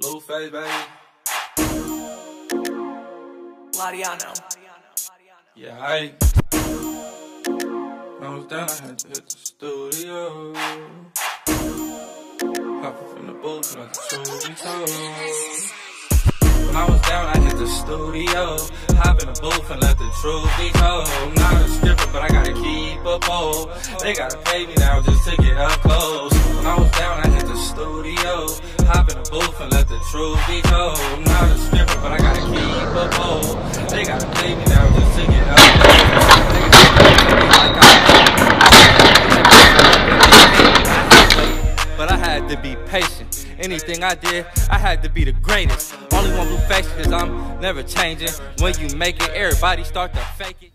Blueface, baby. Lariano. Yeah, I was down, I had to hit the studio. Hop up in the booth, like the truth be told. When I was down, I hit the studio. Hop in the booth and let the truth be told. I'm not a stripper, but I gotta keep a pole. They gotta pay me now just to get up close. When I was down, I hit the studio. Hop in the booth and let the truth be told. I'm not a stripper, but I gotta keep a pole. They gotta pay me now just to get up close. But I had to be patient. Anything I did, I had to be the greatest. Only one Blueface, cause I'm never changing. When you make it, everybody start to fake it.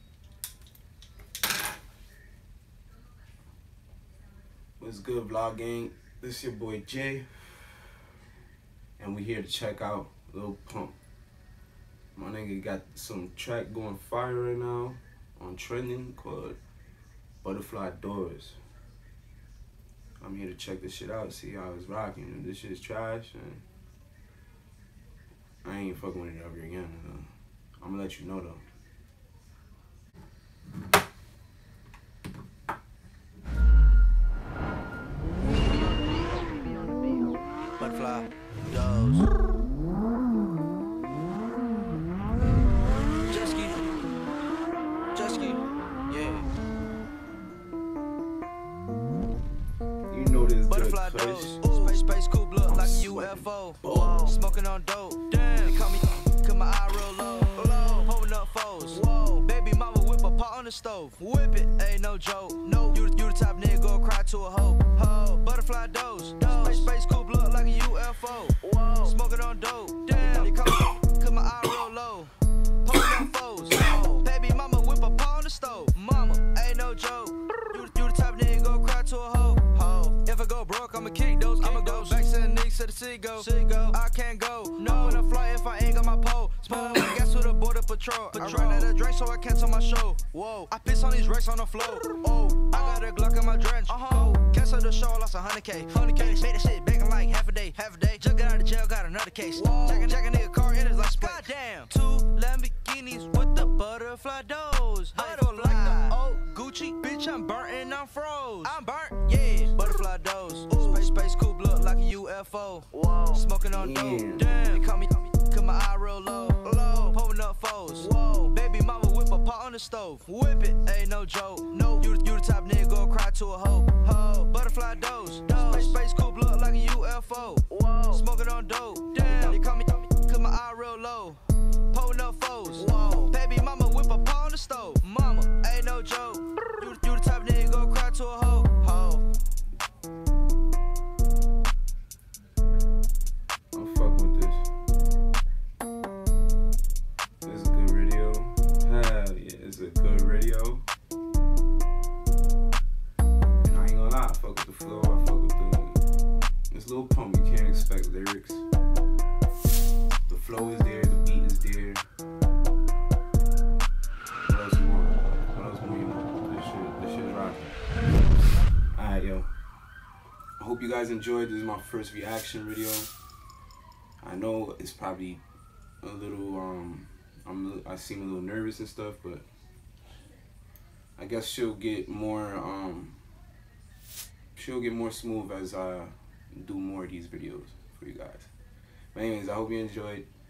What's good, Vlog Gang? This is your boy Jay, and we here to check out Lil Pump. My nigga got some track going fire right now on trending called Butterfly Doors. I'm here to check this shit out, see how it's rocking. If this shit is trash, and I ain't fucking with it ever again. I'm gonna let you know though. Butterfly Doors. Jet ski, yeah. You know this Butterfly good Doors. place. Space coupe look like a UFO. Whoa. Smoking on dope. Damn. They call me, cause my eye real low. Holding up foes. Whoa. Baby mama whip a pot on the stove. Whip it, ain't no joke. No, you the type nigga go cry to a hoe. Butterfly Doors. Space coupe look like a UFO. Whoa. Smoking on dope. Damn. They call me, cause my eye real low. Holding up foes. Whoa. Baby mama whip a pot on the stove. Mama, ain't no joke. You the type nigga go cry to a hoe. If I go broke, I'ma kick those. I'ma go back to the niggas to the city go. I can't go. No in a flight if I ain't got my pole. Spilling my gas with the border patrol. I ran out of drink so I cancel my show. Whoa, I piss on these wrecks on the floor. Oh, I got a Glock in my drench. Cancel the show, lost 100K. 100K, made that shit back in like half a day. Just got out of jail, got another case. Jack a nigga car in his license plate. Goddamn, 2 Lamborghinis with the butterfly doors. I feel like the old Gucci, bitch. I'm burnt and I'm froze. I'm burnt, yeah. Butterfly doors. Space coupe look like a UFO. Whoa. Smoking on dope. Damn. They call me, cause my eye real low. Pulling up foes. Whoa. Baby mama whip a pot on the stove. Whip it, ain't no joke. No, you the type nigga go cry to a hoe. Butterfly doors. Space coupe look like a UFO. Whoa. Smoking on dope. Damn. They call me, cause my eye real low. Pulling up foes. Whoa. Baby mama whip a pot on the stove. Mama, ain't no joke. You the type nigga go cry to a hoe. I'm fucking with this. It's a good radio. Hell yeah, it's a good radio. And I ain't gonna lie, I fuck with the flow, I fuck with this Lil Pump. You can't expect lyrics. The flow is there, the beat is there. What else you want? What else more you want? This shit is rocking. Alright, yo. I hope you guys enjoyed. This is my first reaction video. I know it's probably a little, I seem a little nervous and stuff, but I guess she'll get more smooth as I do more of these videos for you guys. But anyways, I hope you enjoyed.